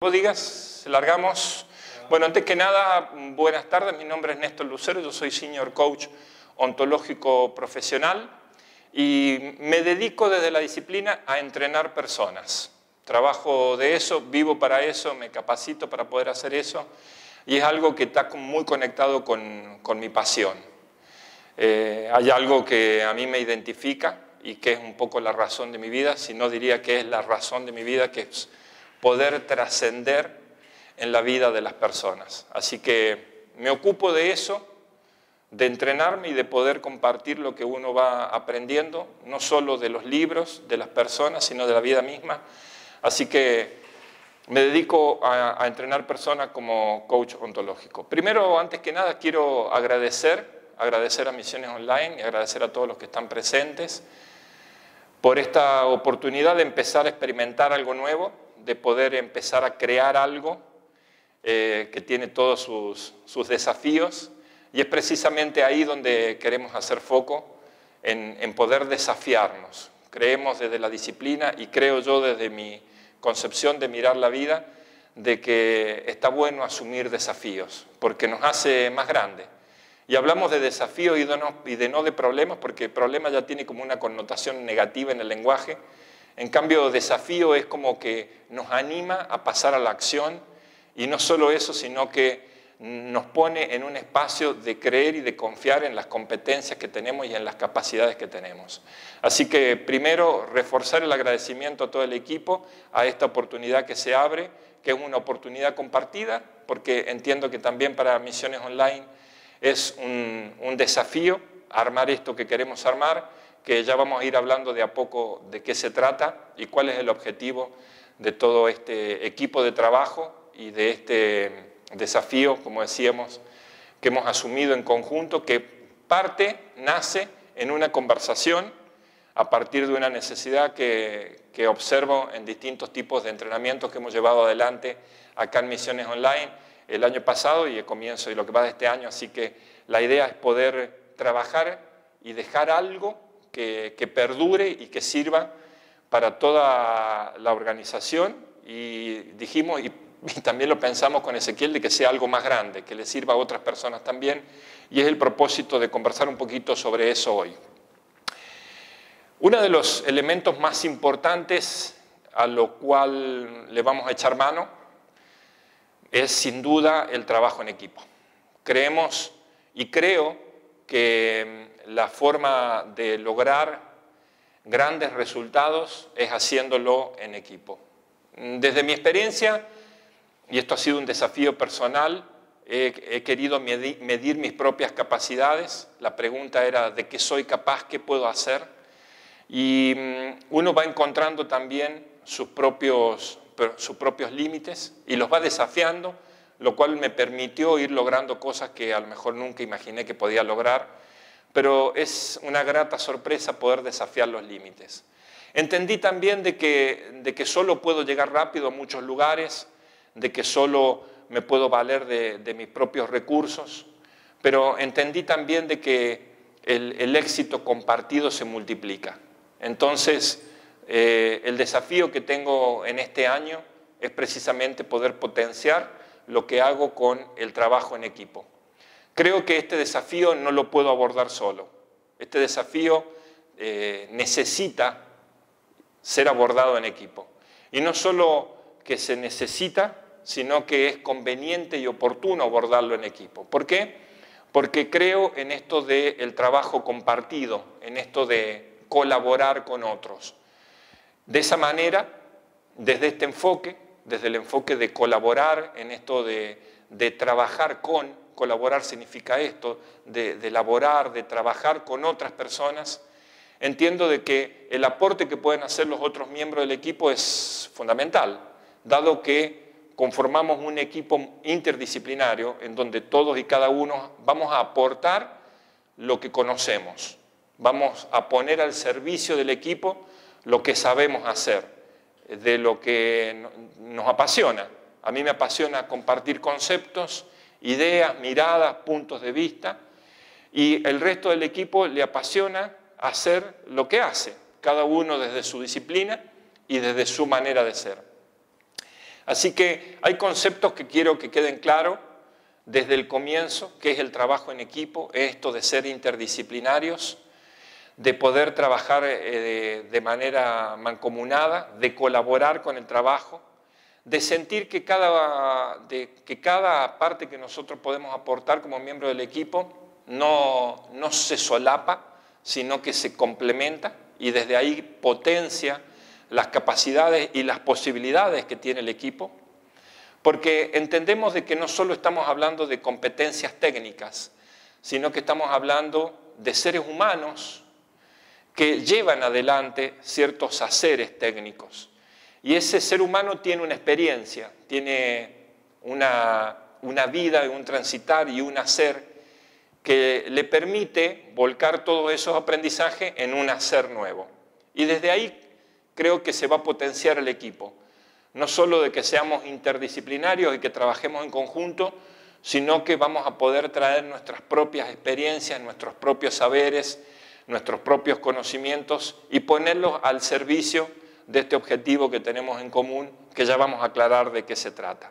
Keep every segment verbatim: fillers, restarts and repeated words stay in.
Digas, largamos. Bueno, antes que nada, buenas tardes. Mi nombre es Néstor Lucero, yo soy Senior Coach Ontológico Profesional y me dedico desde la disciplina a entrenar personas. Trabajo de eso, vivo para eso, me capacito para poder hacer eso y es algo que está muy conectado con, con mi pasión. Eh, hay algo que a mí me identifica y que es un poco la razón de mi vida, si no diría que es la razón de mi vida, que es poder trascender en la vida de las personas. Así que me ocupo de eso, de entrenarme y de poder compartir lo que uno va aprendiendo, no solo de los libros, de las personas, sino de la vida misma. Así que me dedico a, a entrenar personas como coach ontológico. Primero, antes que nada, quiero agradecer, agradecer a Misiones Online y agradecer a todos los que están presentes por esta oportunidad de empezar a experimentar algo nuevo, de poder empezar a crear algo eh, que tiene todos sus, sus desafíos, y es precisamente ahí donde queremos hacer foco, en, en poder desafiarnos. Creemos desde la disciplina y creo yo desde mi concepción de mirar la vida, de que está bueno asumir desafíos, porque nos hace más grandes. Y hablamos de desafíos y de, no, y de no de problemas, porque el problema ya tiene como una connotación negativa en el lenguaje. En cambio, desafío es como que nos anima a pasar a la acción y no solo eso, sino que nos pone en un espacio de creer y de confiar en las competencias que tenemos y en las capacidades que tenemos. Así que primero, reforzar el agradecimiento a todo el equipo, a esta oportunidad que se abre, que es una oportunidad compartida, porque entiendo que también para Misiones Online es un, un desafío armar esto que queremos armar, que ya vamos a ir hablando de a poco de qué se trata y cuál es el objetivo de todo este equipo de trabajo y de este desafío, como decíamos, que hemos asumido en conjunto, que parte, nace en una conversación a partir de una necesidad que, que observo en distintos tipos de entrenamientos que hemos llevado adelante acá en Misiones Online el año pasado y el comienzo y lo que va de este año, así que la idea es poder trabajar y dejar algo Que, que perdure y que sirva para toda la organización y dijimos, y, y también lo pensamos con Ezequiel, de que sea algo más grande, que le sirva a otras personas también, y es el propósito de conversar un poquito sobre eso hoy. Uno de los elementos más importantes a lo cual le vamos a echar mano es sin duda el trabajo en equipo. Creemos y creo que la forma de lograr grandes resultados es haciéndolo en equipo. Desde mi experiencia, y esto ha sido un desafío personal, he, he querido medir, medir mis propias capacidades. La pregunta era de qué soy capaz, qué puedo hacer. Y uno va encontrando también sus propios, sus propios límites y los va desafiando, lo cual me permitió ir logrando cosas que a lo mejor nunca imaginé que podía lograr. Pero es una grata sorpresa poder desafiar los límites. Entendí también de que, de que solo puedo llegar rápido a muchos lugares, de que solo me puedo valer de, de mis propios recursos, pero entendí también de que el, el éxito compartido se multiplica. Entonces, eh, el desafío que tengo en este año es precisamente poder potenciar lo que hago con el trabajo en equipo. Creo que este desafío no lo puedo abordar solo. Este desafío eh, necesita ser abordado en equipo. Y no solo que se necesita, sino que es conveniente y oportuno abordarlo en equipo. ¿Por qué? Porque creo en esto del trabajo compartido, en esto de colaborar con otros. De esa manera, desde este enfoque, desde el enfoque de colaborar, en esto de, de trabajar con, colaborar significa esto, de, de elaborar, de trabajar con otras personas. Entiendo de que el aporte que pueden hacer los otros miembros del equipo es fundamental, dado que conformamos un equipo interdisciplinario en donde todos y cada uno vamos a aportar lo que conocemos, vamos a poner al servicio del equipo lo que sabemos hacer, de lo que nos apasiona. A mí me apasiona compartir conceptos, ideas, miradas, puntos de vista, y el resto del equipo le apasiona hacer lo que hace, cada uno desde su disciplina y desde su manera de ser. Así que hay conceptos que quiero que queden claros desde el comienzo, que es el trabajo en equipo, esto de ser interdisciplinarios, de poder trabajar eh, de manera mancomunada, de colaborar con el trabajo, de sentir que cada, de, que cada parte que nosotros podemos aportar como miembro del equipo no, no se solapa, sino que se complementa y desde ahí potencia las capacidades y las posibilidades que tiene el equipo, porque entendemos de que no solo estamos hablando de competencias técnicas, sino que estamos hablando de seres humanos que llevan adelante ciertos haceres técnicos. Y ese ser humano tiene una experiencia, tiene una, una vida, un transitar y un hacer que le permite volcar todos esos aprendizajes en un hacer nuevo. Y desde ahí creo que se va a potenciar el equipo. No solo de que seamos interdisciplinarios y que trabajemos en conjunto, sino que vamos a poder traer nuestras propias experiencias, nuestros propios saberes, nuestros propios conocimientos y ponerlos al servicio de este objetivo que tenemos en común, que ya vamos a aclarar de qué se trata.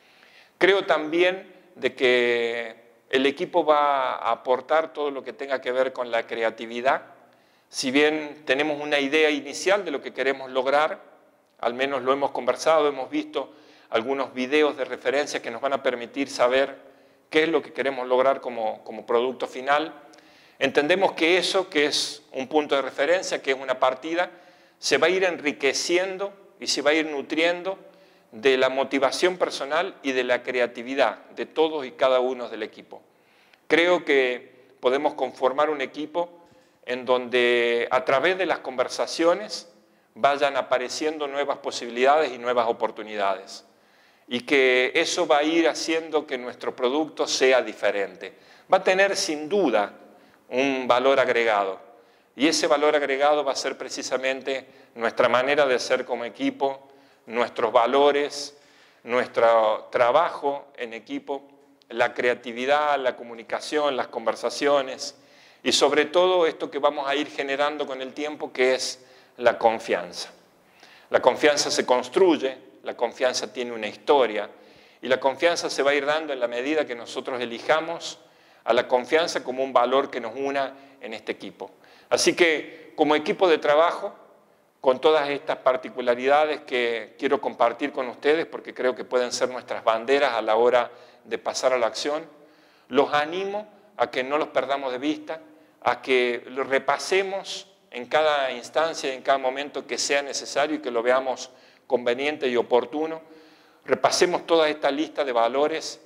Creo también de que el equipo va a aportar todo lo que tenga que ver con la creatividad. Si bien tenemos una idea inicial de lo que queremos lograr, al menos lo hemos conversado, hemos visto algunos videos de referencia que nos van a permitir saber qué es lo que queremos lograr como, como producto final. Entendemos que eso, que es un punto de referencia, que es una partida, se va a ir enriqueciendo y se va a ir nutriendo de la motivación personal y de la creatividad de todos y cada uno del equipo. Creo que podemos conformar un equipo en donde a través de las conversaciones vayan apareciendo nuevas posibilidades y nuevas oportunidades. Y que eso va a ir haciendo que nuestro producto sea diferente. Va a tener sin duda un valor agregado. Y ese valor agregado va a ser precisamente nuestra manera de ser como equipo, nuestros valores, nuestro trabajo en equipo, la creatividad, la comunicación, las conversaciones y sobre todo esto que vamos a ir generando con el tiempo, que es la confianza. La confianza se construye, la confianza tiene una historia y la confianza se va a ir dando en la medida que nosotros elijamos a la confianza como un valor que nos una en este equipo. Así que como equipo de trabajo, con todas estas particularidades que quiero compartir con ustedes porque creo que pueden ser nuestras banderas a la hora de pasar a la acción, los animo a que no los perdamos de vista, a que lo repasemos en cada instancia, en cada momento que sea necesario y que lo veamos conveniente y oportuno. Repasemos toda esta lista de valores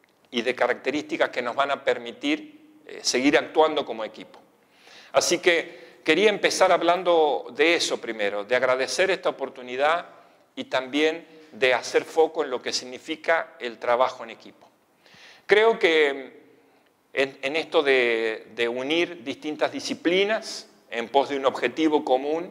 y de características que nos van a permitir eh, seguir actuando como equipo. Así que quería empezar hablando de eso primero, de agradecer esta oportunidad y también de hacer foco en lo que significa el trabajo en equipo. Creo que en, en esto de, de unir distintas disciplinas en pos de un objetivo común,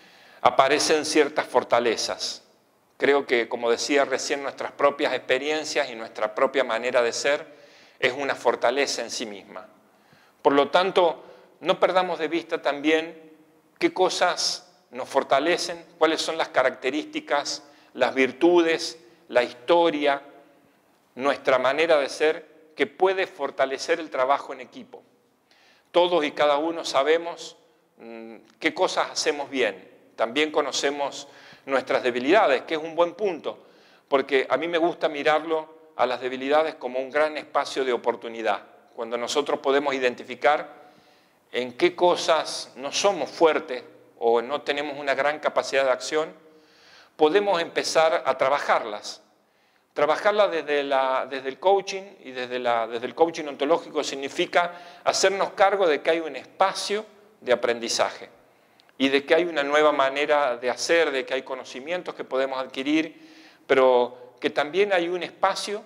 aparecen ciertas fortalezas. Creo que, como decía recién, nuestras propias experiencias y nuestra propia manera de ser es una fortaleza en sí misma. Por lo tanto, no perdamos de vista también qué cosas nos fortalecen, cuáles son las características, las virtudes, la historia, nuestra manera de ser que puede fortalecer el trabajo en equipo. Todos y cada uno sabemos mmm, qué cosas hacemos bien. También conocemos nuestras debilidades, que es un buen punto, porque a mí me gusta mirarlo a las debilidades como un gran espacio de oportunidad. Cuando nosotros podemos identificar en qué cosas no somos fuertes o no tenemos una gran capacidad de acción, podemos empezar a trabajarlas. Trabajarlas desde, la, desde el coaching y desde, la, desde el coaching ontológico significa hacernos cargo de que hay un espacio de aprendizaje y de que hay una nueva manera de hacer, de que hay conocimientos que podemos adquirir, pero que también hay un espacio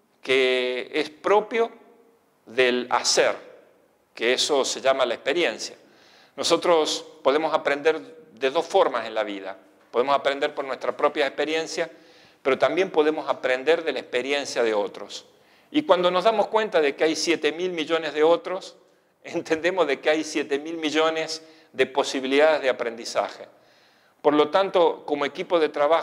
que es propio del hacer, que eso se llama la experiencia. Nosotros podemos aprender de dos formas en la vida. Podemos aprender por nuestra propia experiencia, pero también podemos aprender de la experiencia de otros. Y cuando nos damos cuenta de que hay siete mil millones de otros, entendemos de que hay siete mil millones de posibilidades de aprendizaje. Por lo tanto, como equipo de trabajo,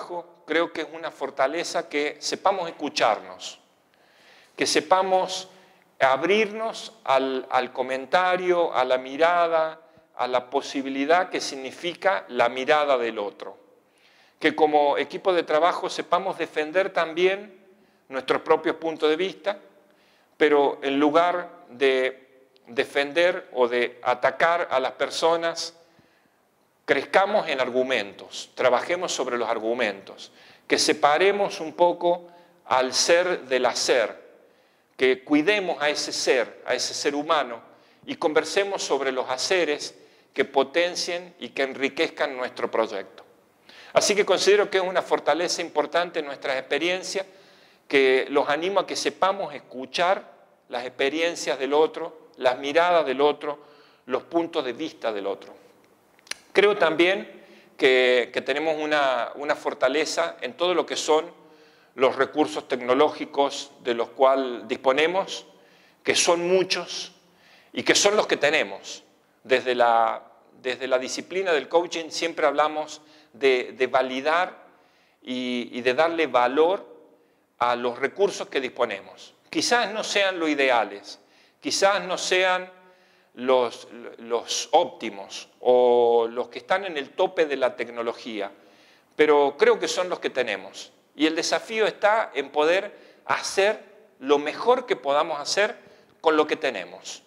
creo que es una fortaleza que sepamos escucharnos, que sepamos abrirnos al, al comentario, a la mirada, a la posibilidad que significa la mirada del otro. Que como equipo de trabajo sepamos defender también nuestros propios puntos de vista, pero en lugar de defender o de atacar a las personas, crezcamos en argumentos, trabajemos sobre los argumentos, que separemos un poco al ser del hacer, que cuidemos a ese ser, a ese ser humano, y conversemos sobre los haceres que potencien y que enriquezcan nuestro proyecto. Así que considero que es una fortaleza importante en nuestras experiencias, que los animo a que sepamos escuchar las experiencias del otro, las miradas del otro, los puntos de vista del otro. Creo también que, que tenemos una, una fortaleza en todo lo que son los recursos tecnológicos de los cuales disponemos, que son muchos y que son los que tenemos. Desde la, desde la disciplina del coaching siempre hablamos de, de validar y, y de darle valor a los recursos que disponemos. Quizás no sean los ideales, quizás no sean los, los óptimos o los que están en el tope de la tecnología, pero creo que son los que tenemos. Y el desafío está en poder hacer lo mejor que podamos hacer con lo que tenemos.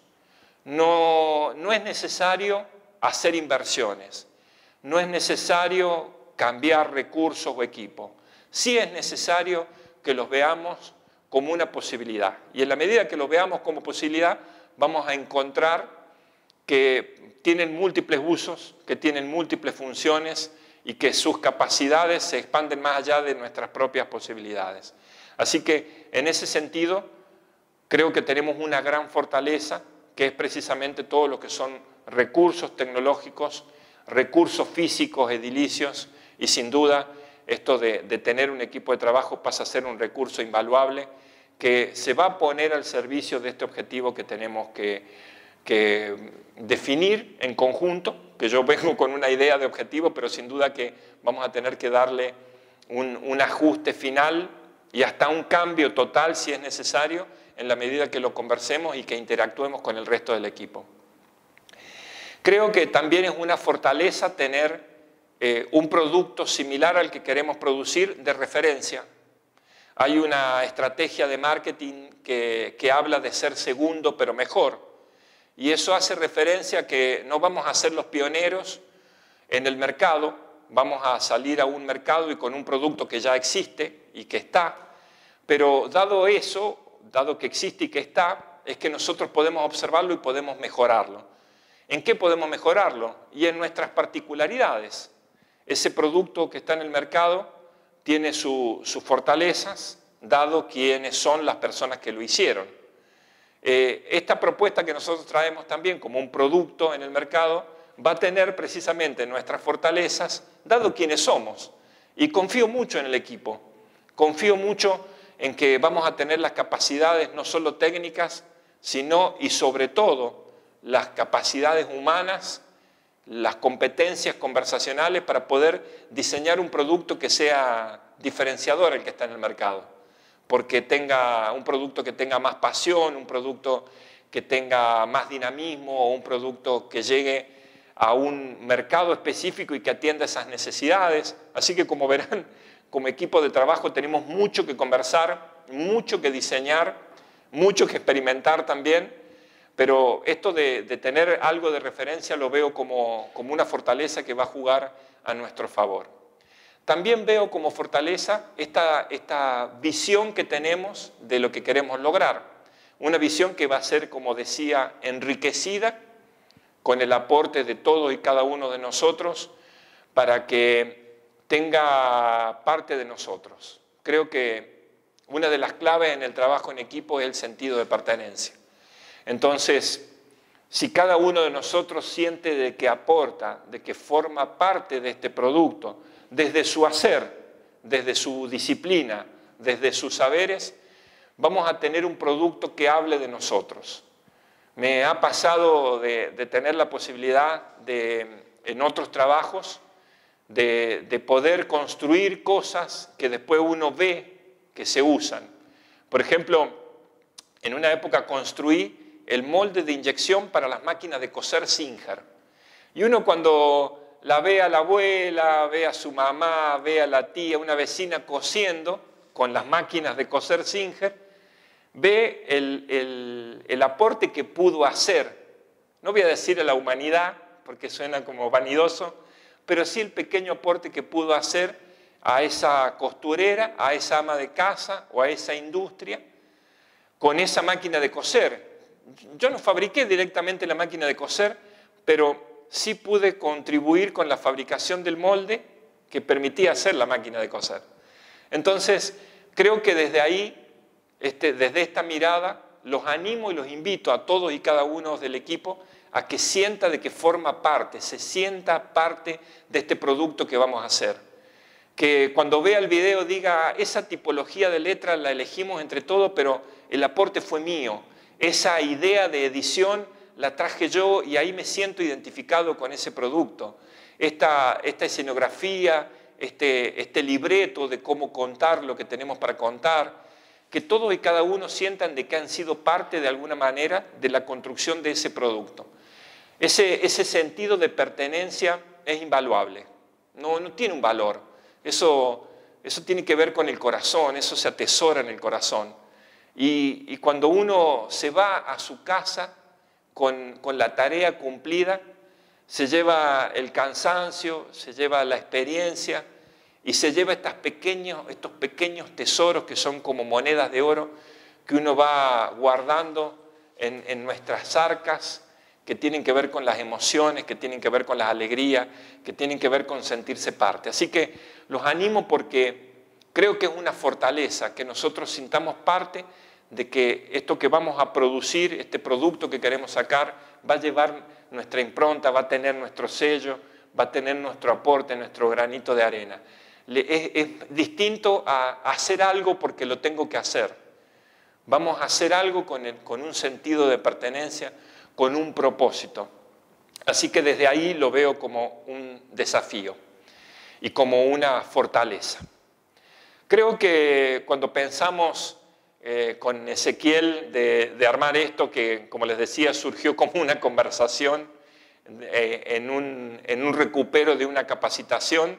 No, no es necesario hacer inversiones, no es necesario cambiar recursos o equipo. Sí es necesario que los veamos como una posibilidad. Y en la medida que los veamos como posibilidad, vamos a encontrar que tienen múltiples usos, que tienen múltiples funciones y que sus capacidades se expanden más allá de nuestras propias posibilidades. Así que, en ese sentido, creo que tenemos una gran fortaleza, que es precisamente todo lo que son recursos tecnológicos, recursos físicos, edilicios, y sin duda, esto de, de tener un equipo de trabajo pasa a ser un recurso invaluable que se va a poner al servicio de este objetivo que tenemos que, que definir en conjunto, que yo vengo con una idea de objetivo, pero sin duda que vamos a tener que darle un, un ajuste final y hasta un cambio total si es necesario en la medida que lo conversemos y que interactuemos con el resto del equipo. Creo que también es una fortaleza tener eh, un producto similar al que queremos producir de referencia. Hay una estrategia de marketing que, que habla de ser segundo pero mejor. Y eso hace referencia a que no vamos a ser los pioneros en el mercado, vamos a salir a un mercado y con un producto que ya existe y que está, pero dado eso, dado que existe y que está, es que nosotros podemos observarlo y podemos mejorarlo. ¿En qué podemos mejorarlo? Y en nuestras particularidades. Ese producto que está en el mercado tiene su, sus fortalezas, dado quiénes son las personas que lo hicieron. Eh, esta propuesta que nosotros traemos también como un producto en el mercado va a tener precisamente nuestras fortalezas, dado quiénes somos. Y confío mucho en el equipo, confío mucho en que vamos a tener las capacidades no solo técnicas, sino y sobre todo las capacidades humanas, las competencias conversacionales para poder diseñar un producto que sea diferenciador el que está en el mercado. Porque tenga un producto que tenga más pasión, un producto que tenga más dinamismo o un producto que llegue a un mercado específico y que atienda esas necesidades. Así que, como verán, como equipo de trabajo tenemos mucho que conversar, mucho que diseñar, mucho que experimentar también, pero esto de, de tener algo de referencia lo veo como, como una fortaleza que va a jugar a nuestro favor. También veo como fortaleza esta, esta visión que tenemos de lo que queremos lograr. Una visión que va a ser, como decía, enriquecida con el aporte de todos y cada uno de nosotros para que tenga parte de nosotros. Creo que una de las claves en el trabajo en equipo es el sentido de pertenencia. Entonces, si cada uno de nosotros siente de que aporta, de que forma parte de este producto, desde su hacer, desde su disciplina, desde sus saberes, vamos a tener un producto que hable de nosotros. Me ha pasado de, de tener la posibilidad de, en otros trabajos, de, de poder construir cosas que después uno ve que se usan. Por ejemplo, en una época construí el molde de inyección para las máquinas de coser Singer. Y uno cuando la ve a la abuela, ve a su mamá, ve a la tía, una vecina cosiendo con las máquinas de coser Singer, ve el, el, el aporte que pudo hacer. No voy a decir a la humanidad, porque suena como vanidoso, pero sí el pequeño aporte que pudo hacer a esa costurera, a esa ama de casa o a esa industria con esa máquina de coser. Yo no fabriqué directamente la máquina de coser, pero sí pude contribuir con la fabricación del molde que permitía hacer la máquina de coser. Entonces, creo que desde ahí, este, desde esta mirada, los animo y los invito a todos y cada uno del equipo a que sienta de que forma parte, se sienta parte de este producto que vamos a hacer. Que cuando vea el video diga, esa tipología de letra la elegimos entre todos, pero el aporte fue mío. Esa idea de edición la traje yo y ahí me siento identificado con ese producto. Esta, esta escenografía, este, este libreto de cómo contar lo que tenemos para contar, que todos y cada uno sientan de que han sido parte de alguna manera de la construcción de ese producto. Ese, ese sentido de pertenencia es invaluable, no, no tiene un valor. Eso, eso tiene que ver con el corazón, eso se atesora en el corazón. Y, y cuando uno se va a su casa con, con la tarea cumplida, se lleva el cansancio, se lleva la experiencia y se lleva estas pequeños, estos pequeños tesoros que son como monedas de oro que uno va guardando en, en nuestras arcas, que tienen que ver con las emociones, que tienen que ver con las alegrías, que tienen que ver con sentirse parte. Así que los animo porque creo que es una fortaleza que nosotros sintamos parte de que esto que vamos a producir, este producto que queremos sacar, va a llevar nuestra impronta, va a tener nuestro sello, va a tener nuestro aporte, nuestro granito de arena. Es, es distinto a hacer algo porque lo tengo que hacer. Vamos a hacer algo con, el, con un sentido de pertenencia, con un propósito. Así que desde ahí lo veo como un desafío y como una fortaleza. Creo que cuando pensamos eh, con Ezequiel de, de armar esto, que como les decía surgió como una conversación eh, en, un, en un recupero de una capacitación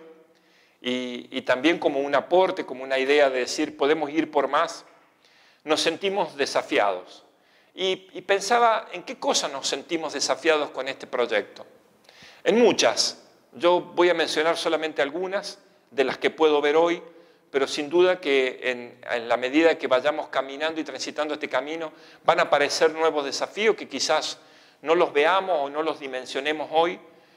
y, y también como un aporte, como una idea de decir podemos ir por más, nos sentimos desafiados. Y, y pensaba en qué cosas nos sentimos desafiados con este proyecto. En muchas. Yo voy a mencionar solamente algunas de las que puedo ver hoy, pero sin duda que en, en la medida que vayamos caminando y transitando este camino van a aparecer nuevos desafíos que quizás no los veamos o no los dimensionemos hoy,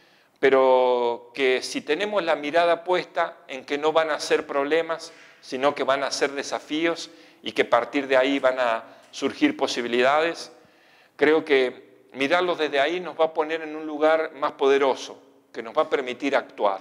pero que si tenemos la mirada puesta en que no van a ser problemas, sino que van a ser desafíos y que a partir de ahí van a surgir posibilidades, creo que mirarlos desde ahí nos va a poner en un lugar más poderoso, que nos va a permitir actuar.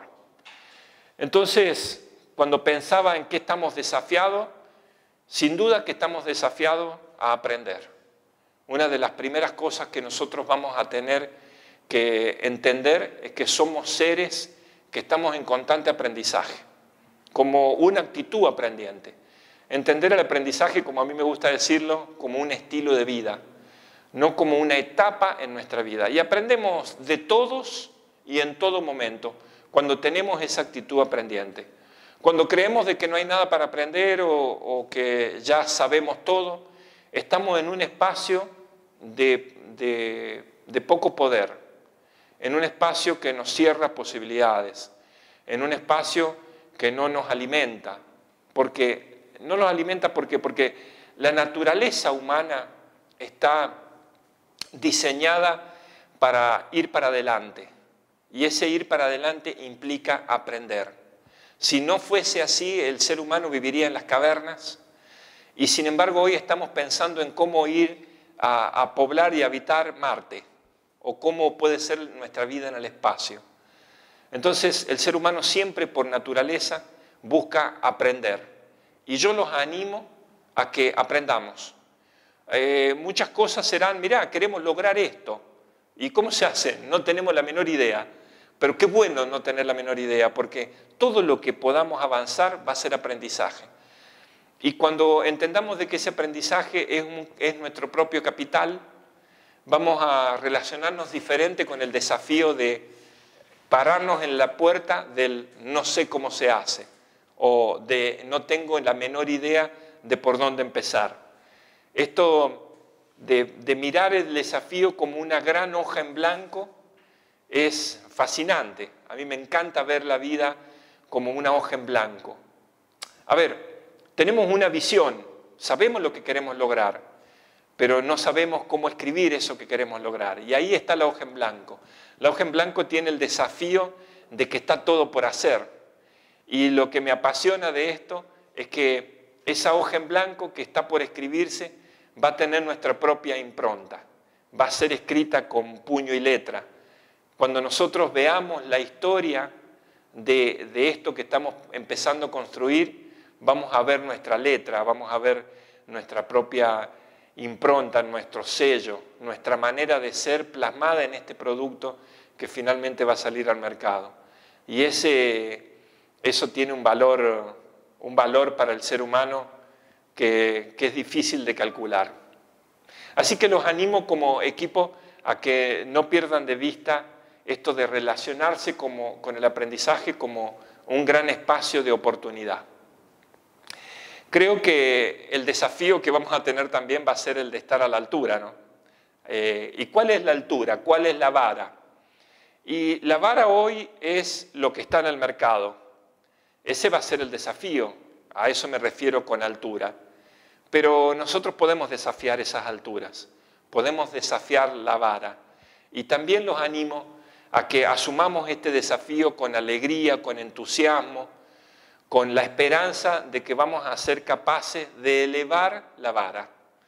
Entonces, cuando pensaba en qué estamos desafiados, sin duda que estamos desafiados a aprender. Una de las primeras cosas que nosotros vamos a tener que entender es que somos seres que estamos en constante aprendizaje, como una actitud aprendiente. Entender el aprendizaje, como a mí me gusta decirlo, como un estilo de vida, no como una etapa en nuestra vida. Y aprendemos de todos y en todo momento cuando tenemos esa actitud aprendiente. Cuando creemos de que no hay nada para aprender o, o que ya sabemos todo, estamos en un espacio de, de, de poco poder, en un espacio que nos cierra posibilidades, en un espacio que no nos alimenta, porque no nos alimenta porque, porque la naturaleza humana está diseñada para ir para adelante y ese ir para adelante implica aprender. Si no fuese así, el ser humano viviría en las cavernas y sin embargo hoy estamos pensando en cómo ir a, a poblar y habitar Marte o cómo puede ser nuestra vida en el espacio. Entonces el ser humano siempre por naturaleza busca aprender. Y yo los animo a que aprendamos. Eh, muchas cosas serán, mirá, queremos lograr esto. ¿Y cómo se hace? No tenemos la menor idea. Pero qué bueno no tener la menor idea, porque todo lo que podamos avanzar va a ser aprendizaje. Y cuando entendamos de que ese aprendizaje es, un, es nuestro propio capital, vamos a relacionarnos diferente con el desafío de pararnos en la puerta del no sé cómo se hace, o de no tengo la menor idea de por dónde empezar. Esto de, de mirar el desafío como una gran hoja en blanco es fascinante. A mí me encanta ver la vida como una hoja en blanco. A ver, tenemos una visión, sabemos lo que queremos lograr, pero no sabemos cómo escribir eso que queremos lograr. Y ahí está la hoja en blanco. La hoja en blanco tiene el desafío de que está todo por hacer. Y lo que me apasiona de esto es que esa hoja en blanco que está por escribirse va a tener nuestra propia impronta. Va a ser escrita con puño y letra. Cuando nosotros veamos la historia de, de esto que estamos empezando a construir, vamos a ver nuestra letra, vamos a ver nuestra propia impronta, nuestro sello, nuestra manera de ser plasmada en este producto que finalmente va a salir al mercado. Y ese, eso tiene un valor, un valor para el ser humano que, que es difícil de calcular. Así que los animo como equipo a que no pierdan de vista esto de relacionarse como, con el aprendizaje como un gran espacio de oportunidad. Creo que el desafío que vamos a tener también va a ser el de estar a la altura, ¿no? Eh, ¿Y cuál es la altura? ¿Cuál es la vara? Y la vara hoy es lo que está en el mercado. Ese va a ser el desafío, a eso me refiero con altura. Pero nosotros podemos desafiar esas alturas, podemos desafiar la vara. Y también los animo a que asumamos este desafío con alegría, con entusiasmo, con la esperanza de que vamos a ser capaces de elevar la vara,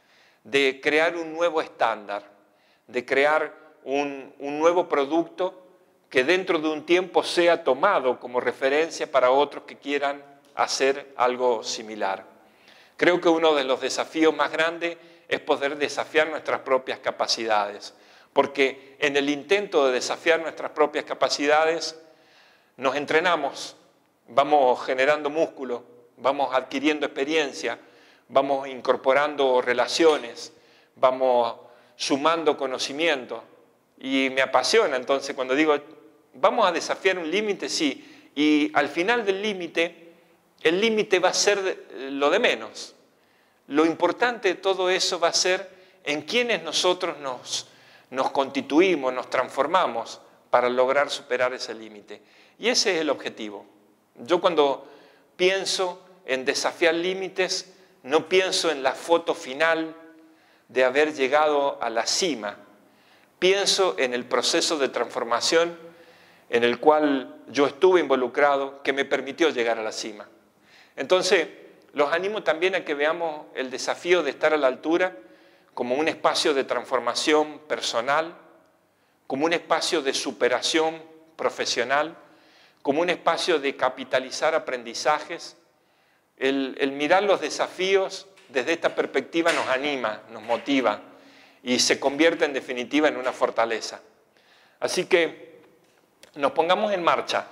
de crear un nuevo estándar, de crear un, un nuevo producto que dentro de un tiempo sea tomado como referencia para otros que quieran hacer algo similar. Creo que uno de los desafíos más grandes es poder desafiar nuestras propias capacidades, porque en el intento de desafiar nuestras propias capacidades nos entrenamos, vamos generando músculo, vamos adquiriendo experiencia, vamos incorporando relaciones, vamos sumando conocimiento. Y me apasiona entonces cuando digo, vamos a desafiar un límite, sí, y al final del límite, el límite va a ser lo de menos. Lo importante de todo eso va a ser en quienes nosotros nos, nos constituimos, nos transformamos para lograr superar ese límite. Y ese es el objetivo. Yo cuando pienso en desafiar límites, no pienso en la foto final de haber llegado a la cima. Pienso en el proceso de transformación en el cual yo estuve involucrado, que me permitió llegar a la cima. Entonces, los animo también a que veamos el desafío de estar a la altura como un espacio de transformación personal, como un espacio de superación profesional, como un espacio de capitalizar aprendizajes. El, el mirar los desafíos desde esta perspectiva nos anima, nos motiva y se convierte en definitiva en una fortaleza. Así que nos pongamos en marcha,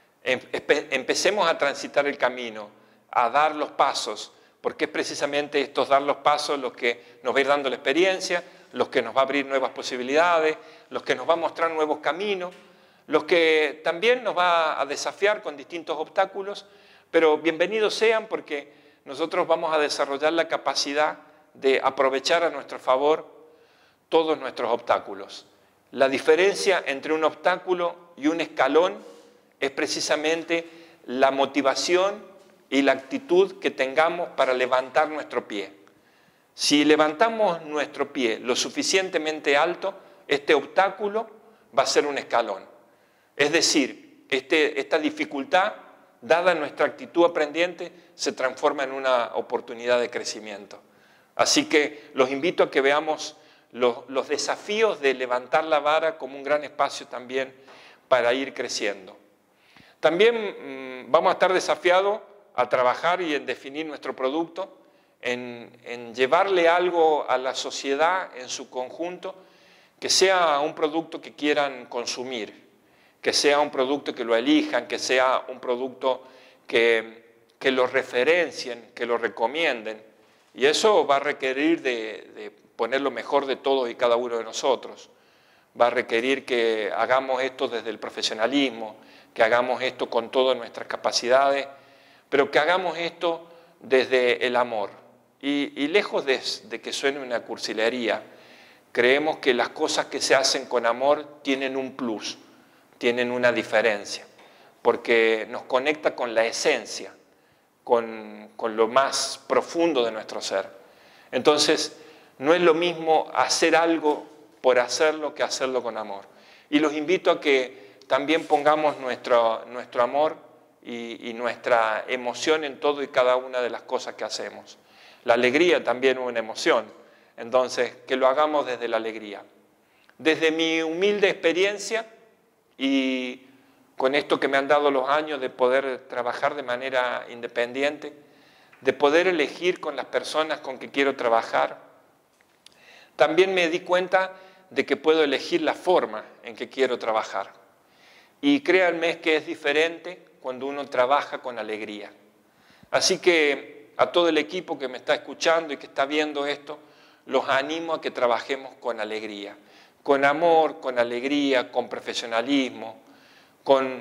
empecemos a transitar el camino, a dar los pasos, porque es precisamente estos dar los pasos los que nos va a ir dando la experiencia, los que nos va a abrir nuevas posibilidades, los que nos va a mostrar nuevos caminos, los que también nos va a desafiar con distintos obstáculos, pero bienvenidos sean porque nosotros vamos a desarrollar la capacidad de aprovechar a nuestro favor todos nuestros obstáculos. La diferencia entre un obstáculo y un escalón es precisamente la motivación y la actitud que tengamos para levantar nuestro pie. Si levantamos nuestro pie lo suficientemente alto, este obstáculo va a ser un escalón. Es decir, este, esta dificultad, dada nuestra actitud aprendiente, se transforma en una oportunidad de crecimiento. Así que los invito a que veamos los, los desafíos de levantar la vara como un gran espacio también para ir creciendo. También mmm, vamos a estar desafiados a trabajar y en definir nuestro producto, en, en llevarle algo a la sociedad en su conjunto, que sea un producto que quieran consumir, que sea un producto que lo elijan, que sea un producto que, que lo referencien, que lo recomienden. Y eso va a requerir de, de poner lo mejor de todos y cada uno de nosotros. Va a requerir que hagamos esto desde el profesionalismo, que hagamos esto con todas nuestras capacidades, pero que hagamos esto desde el amor. Y, y lejos de, de que suene una cursilería, creemos que las cosas que se hacen con amor tienen un plus, tienen una diferencia, porque nos conecta con la esencia, con, con lo más profundo de nuestro ser. Entonces, no es lo mismo hacer algo por hacerlo que hacerlo con amor. Y los invito a que también pongamos nuestro, nuestro amor y, y nuestra emoción en todo y cada una de las cosas que hacemos. La alegría también es una emoción, entonces que lo hagamos desde la alegría. Desde mi humilde experiencia y con esto que me han dado los años de poder trabajar de manera independiente, de poder elegir con las personas con que quiero trabajar, también me di cuenta de que puedo elegir la forma en que quiero trabajar. Y créanme que es diferente cuando uno trabaja con alegría. Así que a todo el equipo que me está escuchando y que está viendo esto, los animo a que trabajemos con alegría, con amor, con alegría, con profesionalismo, con,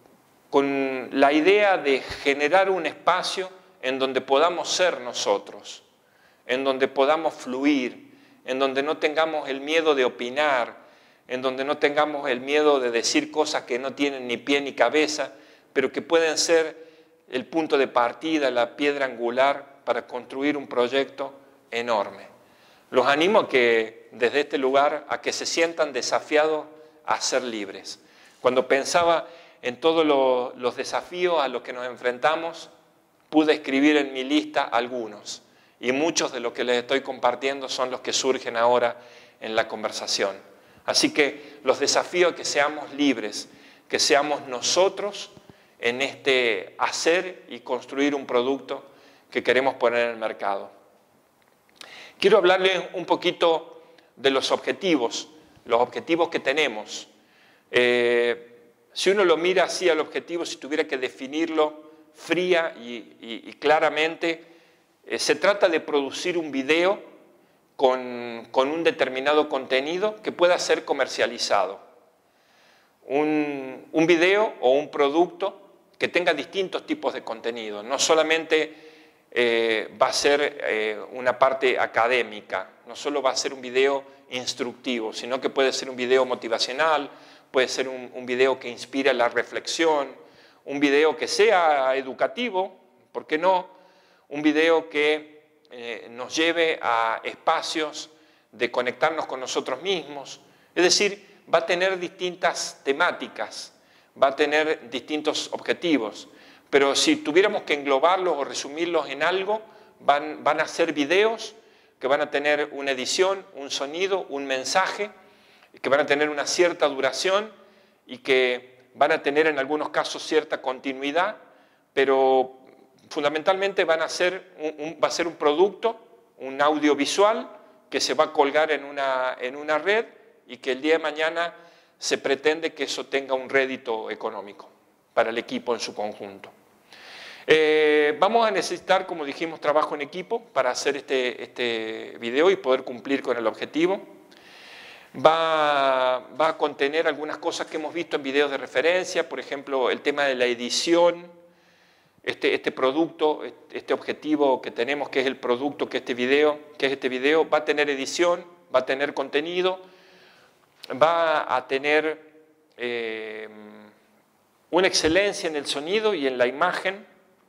con la idea de generar un espacio en donde podamos ser nosotros, en donde podamos fluir, en donde no tengamos el miedo de opinar, en donde no tengamos el miedo de decir cosas que no tienen ni pie ni cabeza, pero que pueden ser el punto de partida, la piedra angular para construir un proyecto enorme. Los animo a que, desde este lugar, a que se sientan desafiados a ser libres. Cuando pensaba en todos lo, los desafíos a los que nos enfrentamos, pude escribir en mi lista algunos. Y muchos de los que les estoy compartiendo son los que surgen ahora en la conversación. Así que los desafíos a que seamos libres, que seamos nosotros en este hacer y construir un producto que queremos poner en el mercado. Quiero hablarles un poquito de los objetivos, los objetivos que tenemos. Eh, si uno lo mira así al objetivo, si tuviera que definirlo fría y, y, y claramente, eh, se trata de producir un video con, con un determinado contenido que pueda ser comercializado. Un, un video o un producto que tenga distintos tipos de contenido, no solamente Eh, va a ser eh, una parte académica, no solo va a ser un video instructivo, sino que puede ser un video motivacional, puede ser un, un video que inspira la reflexión, un video que sea educativo, ¿por qué no? Un video que eh, nos lleve a espacios de conectarnos con nosotros mismos, es decir, va a tener distintas temáticas, va a tener distintos objetivos. Pero si tuviéramos que englobarlos o resumirlos en algo, van, van a ser videos que van a tener una edición, un sonido, un mensaje, que van a tener una cierta duración y que van a tener en algunos casos cierta continuidad, pero fundamentalmente van a ser un, un, va a ser un producto, un audiovisual que se va a colgar en una, en una red y que el día de mañana se pretende que eso tenga un rédito económico para el equipo en su conjunto. Eh, vamos a necesitar, como dijimos, trabajo en equipo para hacer este, este video y poder cumplir con el objetivo. Va, va a contener algunas cosas que hemos visto en videos de referencia, por ejemplo, el tema de la edición, este, este producto, este objetivo que tenemos, que es el producto que este video, que es este video, va a tener edición, va a tener contenido, va a tener eh, una excelencia en el sonido y en la imagen.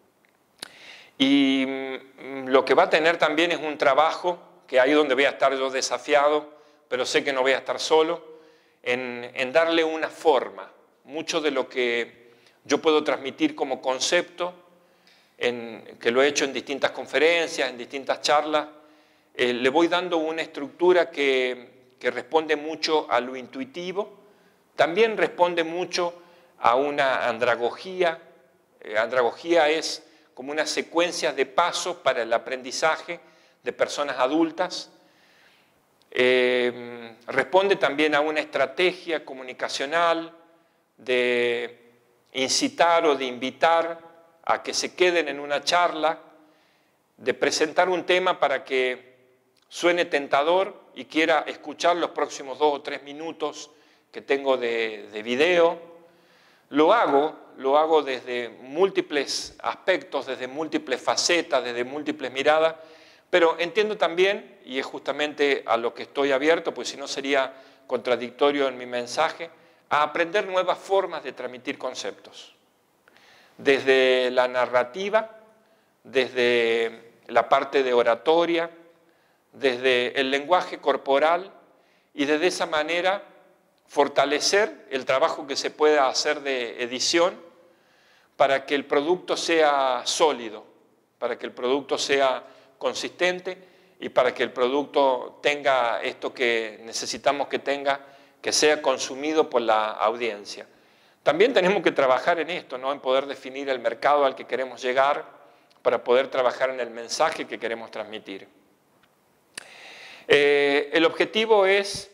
Y lo que va a tener también es un trabajo, que ahí es donde voy a estar yo desafiado, pero sé que no voy a estar solo, en, en darle una forma. Mucho de lo que yo puedo transmitir como concepto, en, que lo he hecho en distintas conferencias, en distintas charlas, eh, le voy dando una estructura que, que responde mucho a lo intuitivo, también responde mucho a una andragogía. Eh, andragogía es como unas secuencias de pasos para el aprendizaje de personas adultas. Eh, responde también a una estrategia comunicacional, de incitar o de invitar a que se queden en una charla, de presentar un tema para que suene tentador y quiera escuchar los próximos dos o tres minutos que tengo de, de video. Lo hago, lo hago desde múltiples aspectos, desde múltiples facetas, desde múltiples miradas, pero entiendo también, y es justamente a lo que estoy abierto, pues si no sería contradictorio en mi mensaje, a aprender nuevas formas de transmitir conceptos. Desde la narrativa, desde la parte de oratoria, desde el lenguaje corporal y desde esa manera fortalecer el trabajo que se pueda hacer de edición para que el producto sea sólido, para que el producto sea consistente y para que el producto tenga esto que necesitamos que tenga, que sea consumido por la audiencia. También tenemos que trabajar en esto, ¿no? En poder definir el mercado al que queremos llegar para poder trabajar en el mensaje que queremos transmitir. Eh, el objetivo es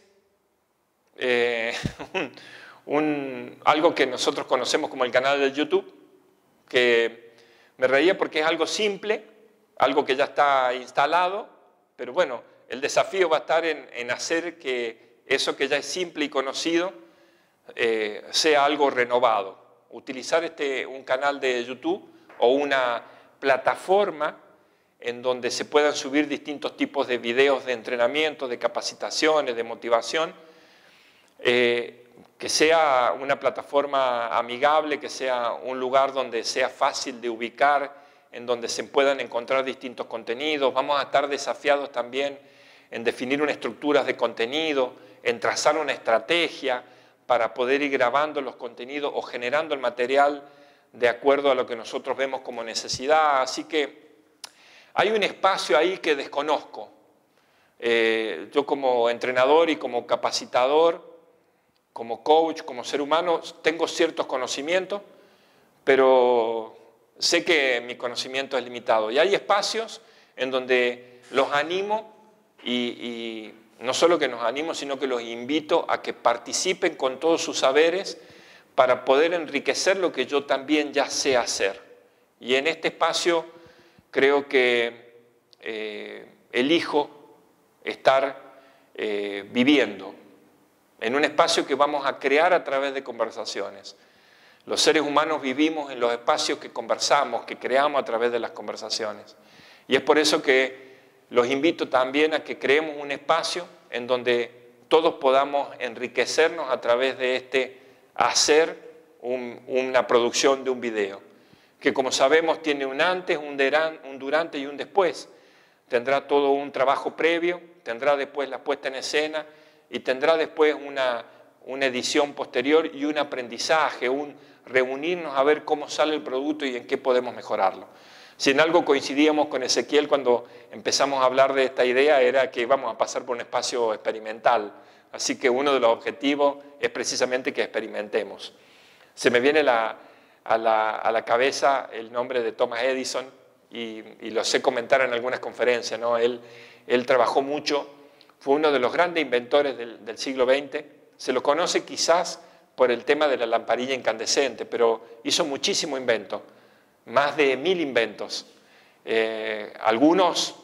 eh, un, un, algo que nosotros conocemos como el canal de YouTube, que me reía porque es algo simple, algo que ya está instalado, pero bueno, el desafío va a estar en, en hacer que eso que ya es simple y conocido eh, sea algo renovado. Utilizar este, un canal de YouTube o una plataforma en donde se puedan subir distintos tipos de videos de entrenamiento, de capacitaciones, de motivación, eh, que sea una plataforma amigable, que sea un lugar donde sea fácil de ubicar, en donde se puedan encontrar distintos contenidos. Vamos a estar desafiados también en definir una estructura de contenido, en trazar una estrategia para poder ir grabando los contenidos o generando el material de acuerdo a lo que nosotros vemos como necesidad. Así que hay un espacio ahí que desconozco. Eh, yo como entrenador y como capacitador, como coach, como ser humano, tengo ciertos conocimientos, pero sé que mi conocimiento es limitado. Y hay espacios en donde los animo y, y no solo que los animo, sino que los invito a que participen con todos sus saberes para poder enriquecer lo que yo también ya sé hacer. Y en este espacio creo que eh, elijo estar eh, viviendo en un espacio que vamos a crear a través de conversaciones. Los seres humanos vivimos en los espacios que conversamos, que creamos a través de las conversaciones. Y es por eso que los invito también a que creemos un espacio en donde todos podamos enriquecernos a través de este hacer un, una producción de un video, que como sabemos tiene un antes, un, deran, un durante y un después. Tendrá todo un trabajo previo, tendrá después la puesta en escena y tendrá después una, una edición posterior y un aprendizaje, un reunirnos a ver cómo sale el producto y en qué podemos mejorarlo. Si en algo coincidíamos con Ezequiel cuando empezamos a hablar de esta idea era que íbamos a pasar por un espacio experimental. Así que uno de los objetivos es precisamente que experimentemos. Se me viene la, a, la, a la cabeza el nombre de Thomas Edison y, y lo sé comentar en algunas conferencias, ¿no? Él, él trabajó mucho, fue uno de los grandes inventores del, del siglo veinte. Se lo conoce quizás por el tema de la lamparilla incandescente, pero hizo muchísimo invento. Más de mil inventos, eh, algunos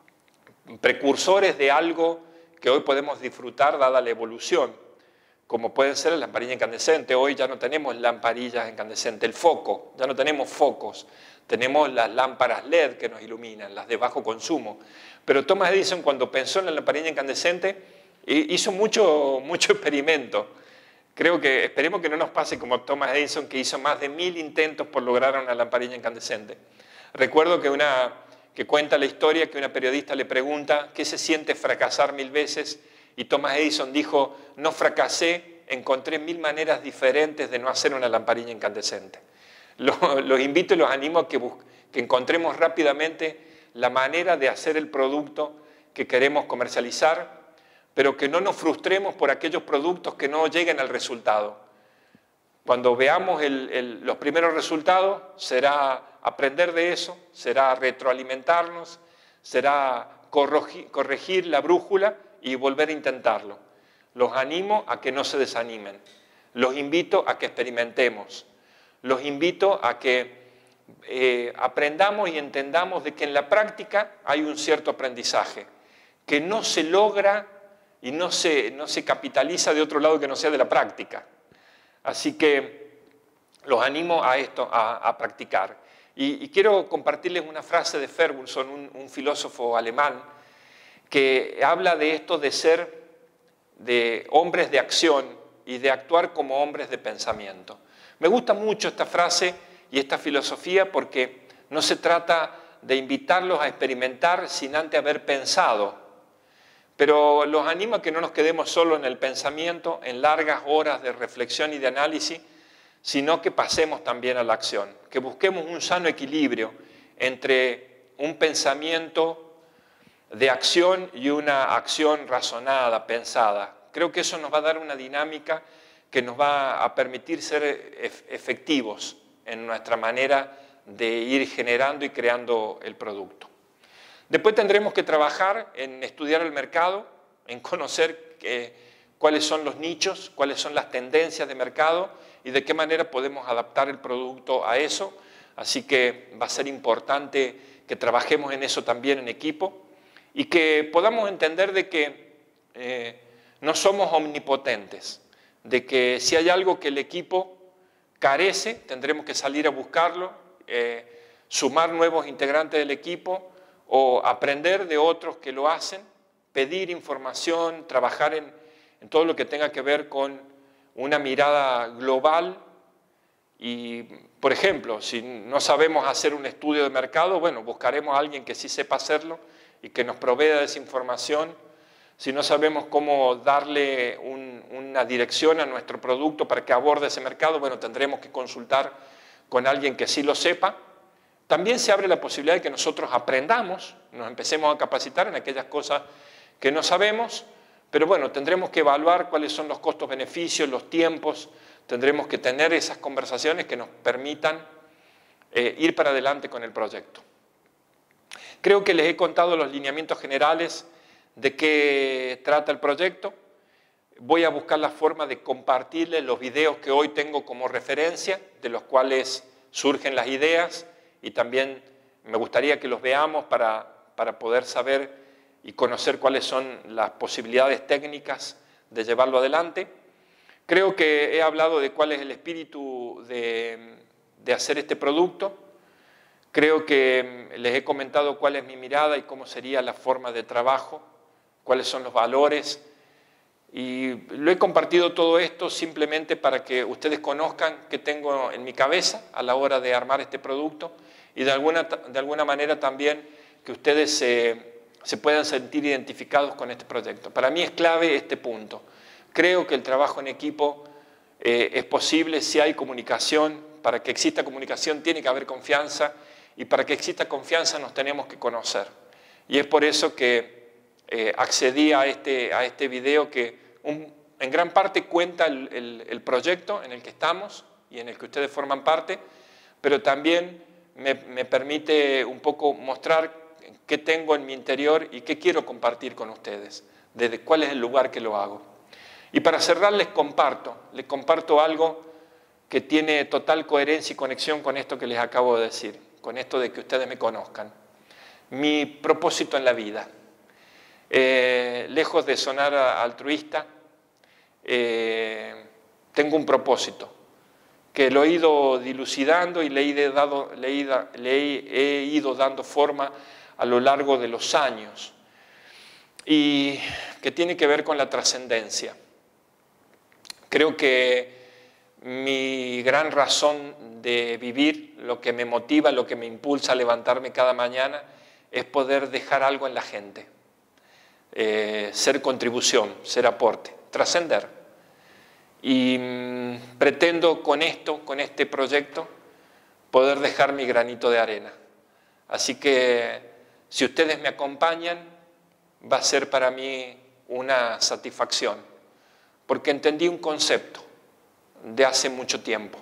precursores de algo que hoy podemos disfrutar dada la evolución, como pueden ser la lamparilla incandescente. Hoy ya no tenemos lamparillas incandescentes, el foco, ya no tenemos focos, tenemos las lámparas L E D que nos iluminan, las de bajo consumo. Pero Thomas Edison, cuando pensó en la lamparilla incandescente, hizo mucho, mucho experimento. Creo que, esperemos que no nos pase como Thomas Edison, que hizo más de mil intentos por lograr una lamparilla incandescente. Recuerdo que, una, que cuenta la historia que una periodista le pregunta ¿qué se siente fracasar mil veces? Y Thomas Edison dijo, no fracasé, encontré mil maneras diferentes de no hacer una lamparilla incandescente. Los, los invito y los animo a que, que encontremos rápidamente la manera de hacer el producto que queremos comercializar, pero que no nos frustremos por aquellos productos que no lleguen al resultado. Cuando veamos el, el, los primeros resultados, será aprender de eso, será retroalimentarnos, será corregir, corregir la brújula y volver a intentarlo. Los animo a que no se desanimen. los invito a que experimentemos, los invito a que eh, aprendamos y entendamos de que en la práctica hay un cierto aprendizaje, que no se logra y no se, no se capitaliza de otro lado que no sea de la práctica. Así que los animo a esto, a, a practicar. Y, y quiero compartirles una frase de Ferguson, un, un filósofo alemán, que habla de esto de ser de hombres de acción y de actuar como hombres de pensamiento. Me gusta mucho esta frase y esta filosofía porque no se trata de invitarlos a experimentar sin antes haber pensado, pero los animo a que no nos quedemos solo en el pensamiento, en largas horas de reflexión y de análisis, sino que pasemos también a la acción, que busquemos un sano equilibrio entre un pensamiento de acción y una acción razonada, pensada. Creo que eso nos va a dar una dinámica que nos va a permitir ser efectivos en nuestra manera de ir generando y creando el producto. Después tendremos que trabajar en estudiar el mercado, en conocer eh, cuáles son los nichos, cuáles son las tendencias de mercado y de qué manera podemos adaptar el producto a eso. Así que va a ser importante que trabajemos en eso también en equipo y que podamos entender de que eh, no somos omnipotentes, de que si hay algo que el equipo carece, tendremos que salir a buscarlo, eh, sumar nuevos integrantes del equipo o aprender de otros que lo hacen, pedir información, trabajar en, en todo lo que tenga que ver con una mirada global. Y, por ejemplo, si no sabemos hacer un estudio de mercado, bueno, buscaremos a alguien que sí sepa hacerlo y que nos provea de esa información. Si no sabemos cómo darle un, una dirección a nuestro producto para que aborde ese mercado, bueno, tendremos que consultar con alguien que sí lo sepa. También se abre la posibilidad de que nosotros aprendamos, nos empecemos a capacitar en aquellas cosas que no sabemos, pero bueno, tendremos que evaluar cuáles son los costos-beneficios, los tiempos, tendremos que tener esas conversaciones que nos permitan eh, ir para adelante con el proyecto. Creo que les he contado los lineamientos generales de qué trata el proyecto. Voy a buscar la forma de compartirles los videos que hoy tengo como referencia, de los cuales surgen las ideas, y también me gustaría que los veamos para, para poder saber y conocer cuáles son las posibilidades técnicas de llevarlo adelante. Creo que he hablado de cuál es el espíritu de, de hacer este producto. Creo que les he comentado cuál es mi mirada y cómo sería la forma de trabajo, cuáles son los valores. Y lo he compartido todo esto simplemente para que ustedes conozcan qué tengo en mi cabeza a la hora de armar este producto y de alguna, de alguna manera también que ustedes se, se puedan sentir identificados con este proyecto. Para mí es clave este punto. Creo que el trabajo en equipo eh, es posible si hay comunicación. Para que exista comunicación tiene que haber confianza y para que exista confianza nos tenemos que conocer. Y es por eso que Eh, accedí a este, a este video que un, en gran parte cuenta el, el, el proyecto en el que estamos y en el que ustedes forman parte, pero también me, me permite un poco mostrar qué tengo en mi interior y qué quiero compartir con ustedes, desde cuál es el lugar que lo hago. Y para cerrar les comparto, les comparto algo que tiene total coherencia y conexión con esto que les acabo de decir, con esto de que ustedes me conozcan. Mi propósito en la vida. Eh, lejos de sonar altruista, eh, tengo un propósito que lo he ido dilucidando y le he, dado, le, he, le he ido dando forma a lo largo de los años y que tiene que ver con la trascendencia. Creo que mi gran razón de vivir, lo que me motiva, lo que me impulsa a levantarme cada mañana, es poder dejar algo en la gente. Eh, ser contribución, ser aporte, trascender. Y mmm, pretendo con esto, con este proyecto, poder dejar mi granito de arena. Así que si ustedes me acompañan, va a ser para mí una satisfacción, porque entendí un concepto de hace mucho tiempo.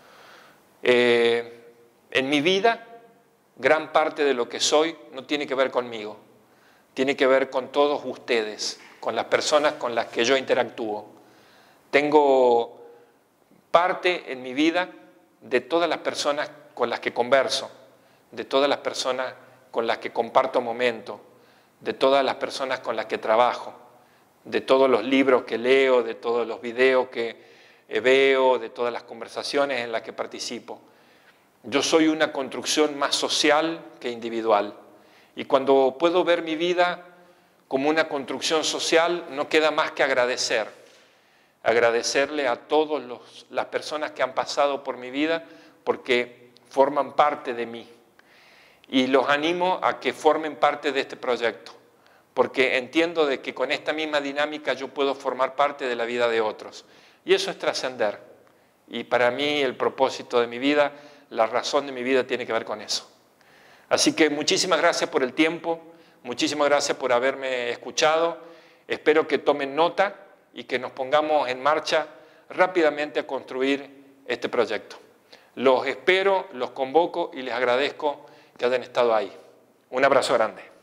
Eh, en mi vida, gran parte de lo que soy no tiene que ver conmigo. Tiene que ver con todos ustedes, con las personas con las que yo interactúo. Tengo parte en mi vida de todas las personas con las que converso, de todas las personas con las que comparto momentos, de todas las personas con las que trabajo, de todos los libros que leo, de todos los videos que veo, de todas las conversaciones en las que participo. Yo soy una construcción más social que individual. Y cuando puedo ver mi vida como una construcción social, no queda más que agradecer. Agradecerle a todas las personas que han pasado por mi vida porque forman parte de mí. Y los animo a que formen parte de este proyecto, porque entiendo de que con esta misma dinámica yo puedo formar parte de la vida de otros. Y eso es trascender. Y para mí el propósito de mi vida, la razón de mi vida tiene que ver con eso. Así que muchísimas gracias por el tiempo, muchísimas gracias por haberme escuchado. Espero que tomen nota y que nos pongamos en marcha rápidamente a construir este proyecto. Los espero, los convoco y les agradezco que hayan estado ahí. Un abrazo grande.